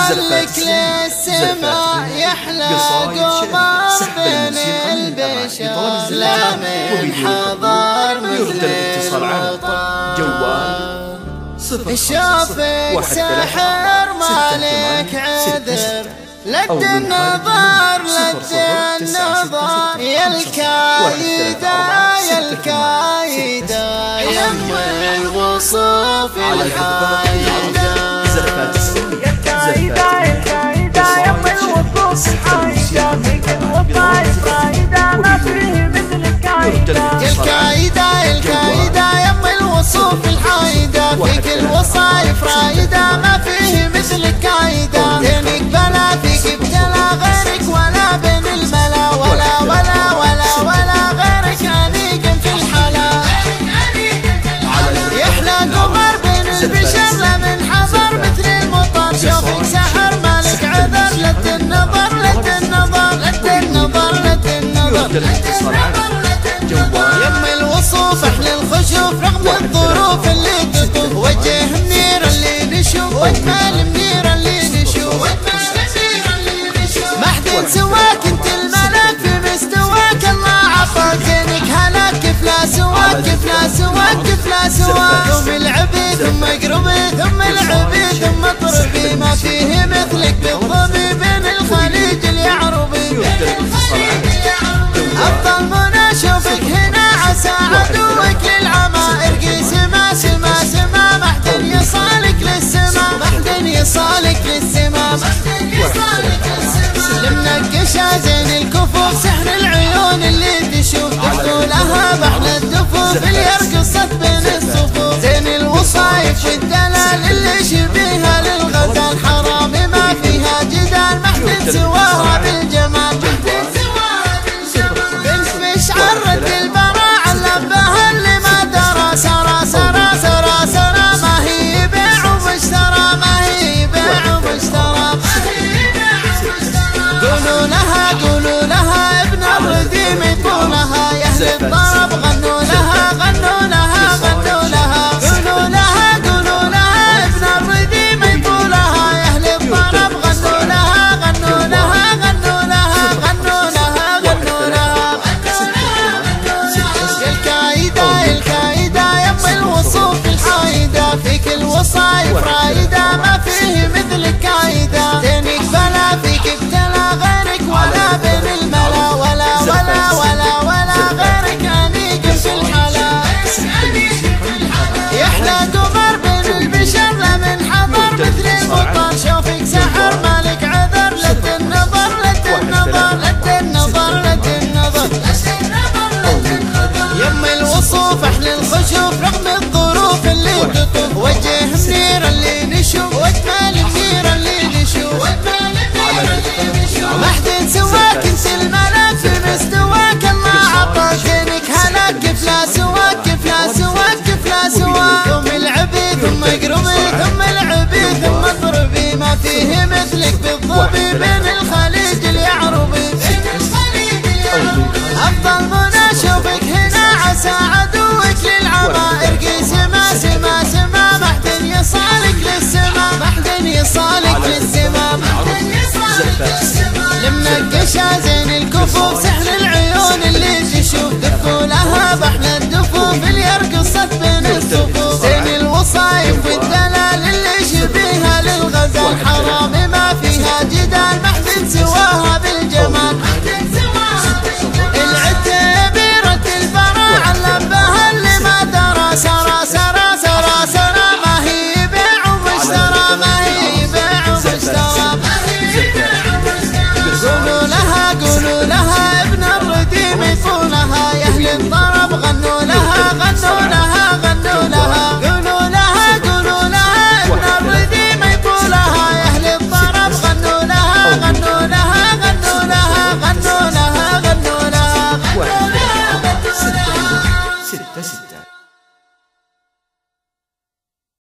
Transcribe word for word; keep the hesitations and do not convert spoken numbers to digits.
يصلك للسما يحلى قمر بين البشر لا من حضر مثل الوطن جوال صفر شوفك سحر مالك عذر لد النظر لد النظر يا الكايدة يا الكايدة يم الوصوف الحايدة يا الكايدة يا الكايدة يم الوصوف الحايدة فيك الوظائف رايدة ما فيه مثل الكايدة يا الكايدة يا الكايدة يم الوصوف الحايدة فيك الوصايف رايدة ما فيه مثل الكايدة دينك بلا فيك ابتلى غيرك ولا بين الملا ولا ولا ولا ولا غيرك انيق في الحلا يحلى قمر بين البشر لا من حضر مثل المطر شوفك سحر مالك عذر لد النظر لد النظر لد النظر لد النظر يم الوصوف احلى الخشوف رغم الظروف اللي تطوف وجه منير اللي نشوف واجمل منير اللي نشوف ما حد سواك انت الملك في مستواك الله عطاك زينك هلاك كيف لا سواك كيف لا سواك كيف لا سواك ثم العبيد ثم قربي ثم العبيد ثم طربي ما فيه مثلك بالظبي بين الخليج اليعربي افضل منى شوفك هنا عسى عدوك للعمى ارقي سما سما سما ما حد يصالك للسما ما حد يصالك للسما ما حد يصالك للسما المنقشة زين الكفوف سحر العيون اللي تشوف تحكوا لها بحلى الدفوف اللي يرقصت بين الصفوف زين الوصايف الدلال اللي شبيها للغزال حرامي ما فيها جدال ما حد سواها بالجمال عرت البراء علبها اللي ما درى سرى سرى سرى سرى ما هي بيع ومشترى ما هي بيع ومشترى قولوا لها قولوا لها ابن الرديم يطولها يا اهل الطرب غنوا لها غنوا لها غنوا لها قولوا لها قولوا لها ابن الرديم يطولها يا اهل الطرب غنوا لها غنوا لها غنوا لها غنوا لها غنوا لها فيك الوصايف رايدة ما فيه مثل الكايدة دينك بلا فيك ابتلى غيرك ولا بين الملا ولا ولا ولا ولا غيرك انيق في الحلا يحلى قمر بين البشر لا من حضر مثل المطر شوفك سحر مالك عذر لد النظر لد النظر لد النظر لد النظر يم الوصوف احلى الخشوف رغم الظروف اللي تطوف وجه منير اللي نشوف واجمل منير اللي نشوف ما حد سواك انت الملك في مستواك الله عطاك زينك هلاك كيف لا سواك كيف لا سواك كيف لا سواك ثم العبيد ثم قربي ثم العبيد ثم طربي ما فيه مثلك بالظبي بين الخليج اليعربي افضل منى شوفك هنا عسى عدوك للعمى ارقي سما سما سما ما حد يصالك للسما ما حد يصالك للسما ما حد يصالك للسما المنقشة زين الكفوف